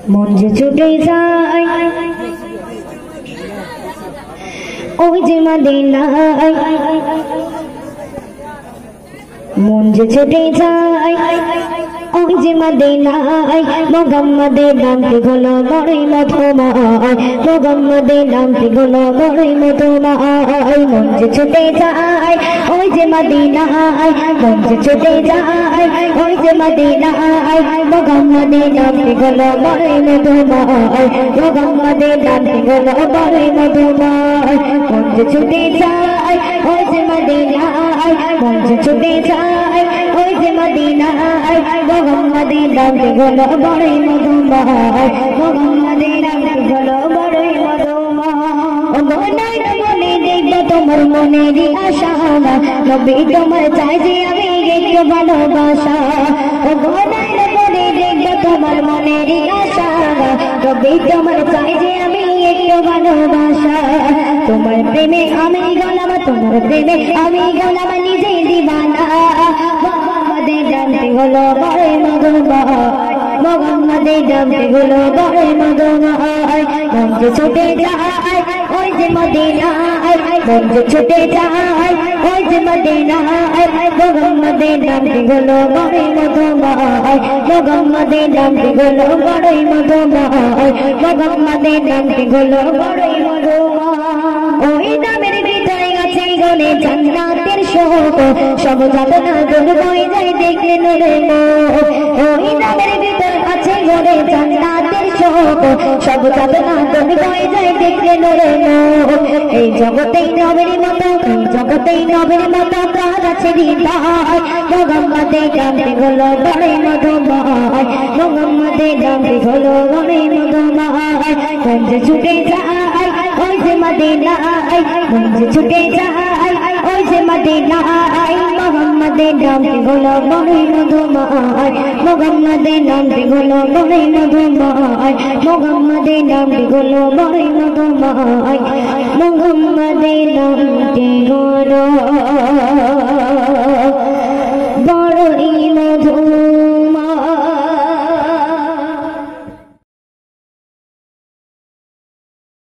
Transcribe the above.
মন যে ছুটে যায় ওই যে মদিনায়, মন যে ছুটে যায় ওই যে মদিনায়, মোহাম্মদের নামটি হলো বড়ই মধুময়, মোহাম্মদের নামটি হলো বড়ই মধুময়। মন যে ছুটে যায় ওই যে মদিনায়, মন যে ছুটে যায় ওই যে মদিনায়, মোহাম্মদের নামটি হলো বড়ই মধুময়, মোহাম্মদের নামটি হলো বড়ই মধুময়। মন যে ছুটে যায় ওই যে মদিনায়, মন যে ছুটে যায় ওই যে মদিনায়, মোহাম্মদের নামটি হলো বড়ই মধুময়, মোহাম্মদের নামটি হলো বড়ই মধুময়। মনে মনে দেখবো তোমার মনেরই আশা, নবী তোমার চাই যে আমি একটু ভালোবাসা। মনে মনে দেখবো তোমার মনেরই আশা, নবী তোমার চাই যে আমি একটু ভালোবাসা। তোমার প্রেমে আমি গোলাম, তোমার প্রেমে আমি গোলাম, নিজে দিবানা। মোহাম্মদের নামটি হলো বড়ই মধুময়, মোহাম্মদের নামটি হলো বড়ই মধুময়। মন যে ছুটে যায় ওই যে মদিনায়, মন যে ছুটে যায় ওই যে মদিনায়, মোহাম্মদের নামটি হলো বড়ই মধুময়, মোহাম্মদের নামটি হলো বড়ই মধুময়, মোহাম্মদের নামটি হলো বড়ই মধুময়। ওই নামের ভিতরে আছে গলে জান্নাতের শোক, সব যাতনা দূর হয়ে যায় দেখলে নূরে মুখ। ওই নামের ভিতরে আছে গলে জান্নাতের শোক, সব যাতনা দূর হয়ে যায় দেখলে নূরে মুখ। এই জগতেই নবীর মতো, এই জগতেই নবীর মতো প্রাণ আছে হৃদয়, মোহাম্মদের নামটি হলো বড়ই মধুময়, মোহাম্মদের নামটি হলো বড়ই মধুময়। মন যে ছুটে যায় ওই যে মদিনায়, মন যে ছুটে যায় ওই যে মদিনায়, মোহাম্মদের নামটি হলো বড়ই মধুময়, মোহাম্মদের নামটি হলো বড়ই মধুময়, মোহাম্মদের নামটি হলো বড়ই মধুময়, মোহাম্মদের নামটি হলো